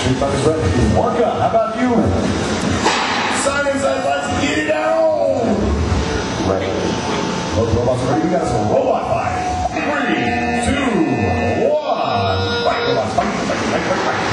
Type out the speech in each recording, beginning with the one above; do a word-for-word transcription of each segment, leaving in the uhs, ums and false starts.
Street Buck is ready. Orca, how about you? Simon says, let's get it on! Ready. Both robots are ready. We got some robot fight. Three, two, one. Fight, robots. Fight, fight, fight, fight, fight.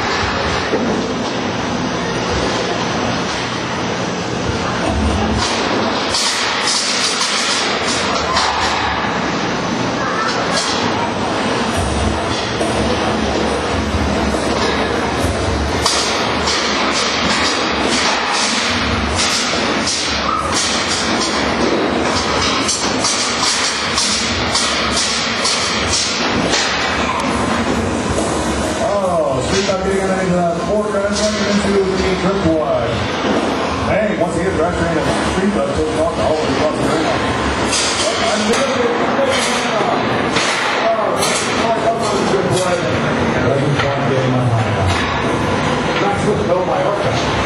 Orca running into the triple wide. Hey, once he gets right train of Street Buck, so talk to all of the cross the ring. I'm doing it. Oh, come on, triple wide. Doesn't quite get in my mind. That's what's known by Orca.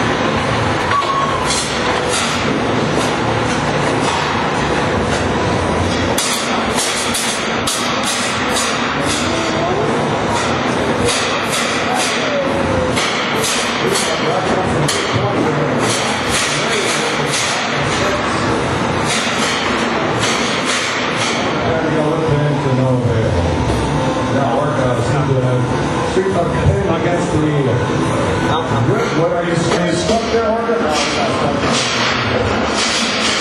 Street Buck hitting against the uh, what are you saying? Stuck there, Orca? No, it's not stuck.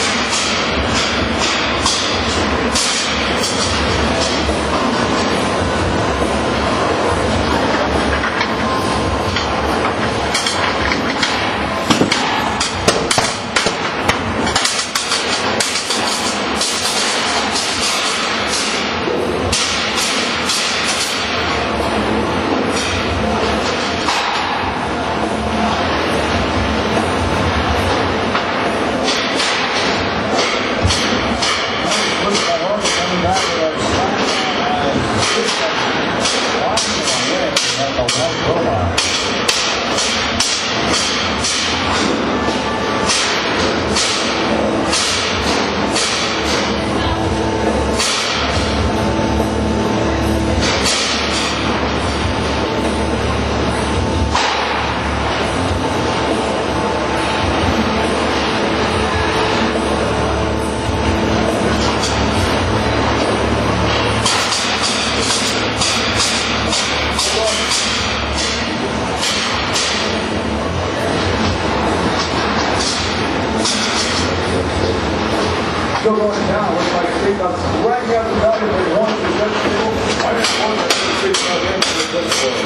Still going down, looks like Street Buck's right out the value where he wants to get the table. I just want to see Street Buck into the display.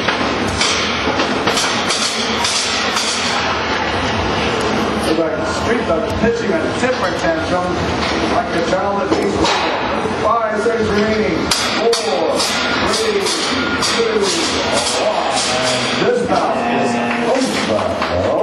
Looks like Street Buck pitching a temper tantrum like a child that needs